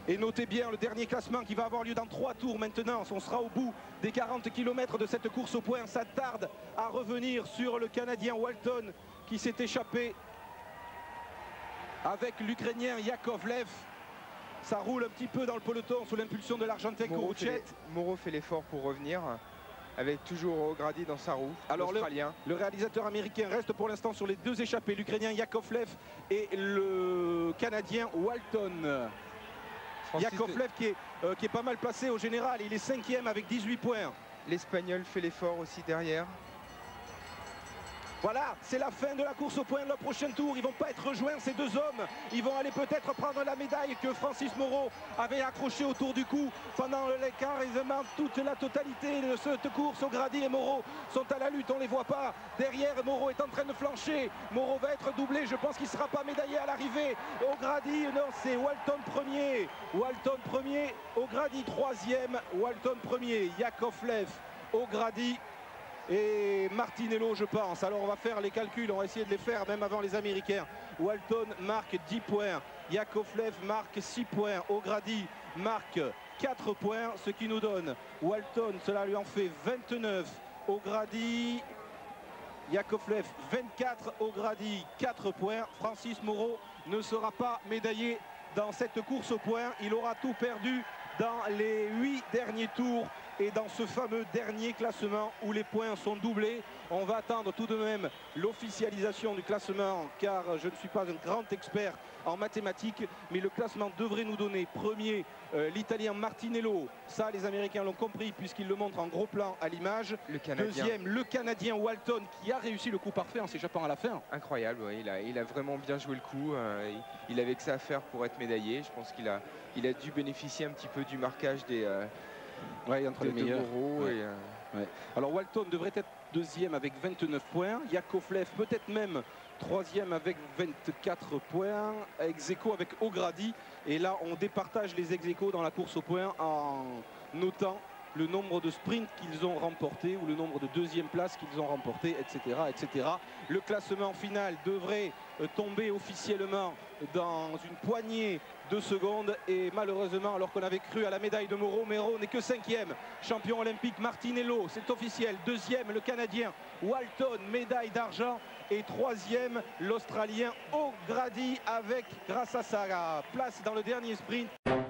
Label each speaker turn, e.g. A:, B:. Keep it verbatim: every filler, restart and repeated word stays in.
A: Et notez bien le dernier classement qui va avoir lieu dans trois tours maintenant. On sera au bout des quarante kilomètres de cette course au point. Ça tarde à revenir sur le Canadien Walton qui s'est échappé avec l'Ukrainien Yakovlev. Ça roule un petit peu dans le peloton sous l'impulsion de l'Argentin Kourouchet.
B: Moreau fait l'effort pour revenir, avec toujours O'Grady dans sa roue.
A: Alors le, le réalisateur américain reste pour l'instant sur les deux échappés, l'Ukrainien Yakovlev et le Canadien Walton. Yakovlev qui est, euh, qui est pas mal placé au général, il est cinquième avec dix-huit points.
B: L'Espagnol fait l'effort aussi derrière.
A: Voilà, c'est la fin de la course au point de la prochaine tour. Ils vont pas être rejoints ces deux hommes. Ils vont aller peut-être prendre la médaille que Francis Moreau avait accrochée autour du cou pendant l'écart. Toute la totalité de cette course, O'Grady et Moreau sont à la lutte. On les voit pas. Derrière, Moreau est en train de flancher. Moreau va être doublé. Je pense qu'il sera pas médaillé à l'arrivée. O'Grady, non, c'est Walton premier. Walton premier. O'Grady troisième. Walton premier. Yakovlev, O'Grady et Martinello, je pense. Alors on va faire les calculs, on va essayer de les faire même avant les Américains. Walton marque dix points, Yakovlev marque six points, O'Grady marque quatre points, ce qui nous donne Walton, cela lui en fait vingt-neuf, O'Grady, Yakovlev vingt-quatre, O'Grady quatre points. Francis Moreau ne sera pas médaillé dans cette course au point, il aura tout perdu dans les huit derniers tours. Et dans ce fameux dernier classement où les points sont doublés, on va attendre tout de même l'officialisation du classement, car je ne suis pas un grand expert en mathématiques, mais le classement devrait nous donner premier euh, l'Italien Martinello. Ça, les Américains l'ont compris puisqu'ils le montrent en gros plan à l'image. Deuxième, le Canadien Walton qui a réussi le coup parfait en s'échappant à la fin.
B: Incroyable, oui, il, a, il a vraiment bien joué le coup. Euh, il, il avait que ça à faire pour être médaillé. Je pense qu'il a, il a dû bénéficier un petit peu du marquage des... Euh,
A: Ouais, entre les meilleurs.
B: Ouais. Et, euh...
A: ouais. Alors Walton devrait être deuxième avec vingt-neuf points. Yakovlev peut-être même troisième avec vingt-quatre points. Ex-aequo avec O'Grady. Et là, on départage les ex-aequo dans la course au point en notant le nombre de sprints qu'ils ont remportés ou le nombre de deuxième places qu'ils ont remportés, et cetera, et cetera. Le classement final devrait tomber officiellement dans une poignée de secondes et malheureusement, alors qu'on avait cru à la médaille de Moreau, Moreau n'est que cinquième. Champion olympique Martinello, c'est officiel. Deuxième, le Canadien Walton, médaille d'argent. Et troisième, l'Australien O'Grady avec, grâce à sa place dans le dernier sprint.